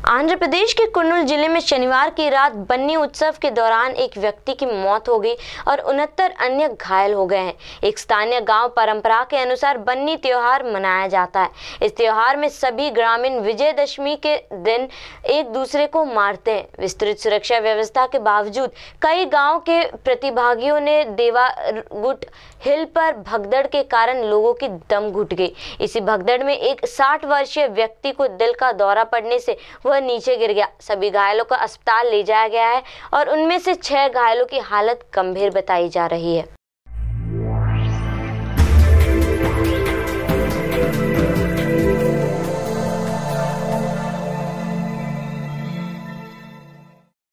आंध्र प्रदेश के कुर्नूल जिले में शनिवार की रात बन्नी उत्सव के दौरान एक व्यक्ति की मौत हो गई और 69 अन्य घायल हो गए हैं। एक स्थानीय गांव परंपरा के अनुसार बन्नी त्योहार मनाया जाता है। इस त्योहार में सभी ग्रामीण विजयदशमी के दिन एक दूसरे को मारते हैं। विस्तृत सुरक्षा व्यवस्था के बावजूद कई गाँव के प्रतिभागियों ने देवागुट हिल पर भगदड़ के कारण लोगों की दम घुट गई। इसी भगदड़ में एक 60 वर्षीय व्यक्ति को दिल का दौरा पड़ने से वह नीचे गिर गया। सभी घायलों को अस्पताल ले जाया गया है और उनमें से 6 घायलों की हालत गंभीर बताई जा रही है।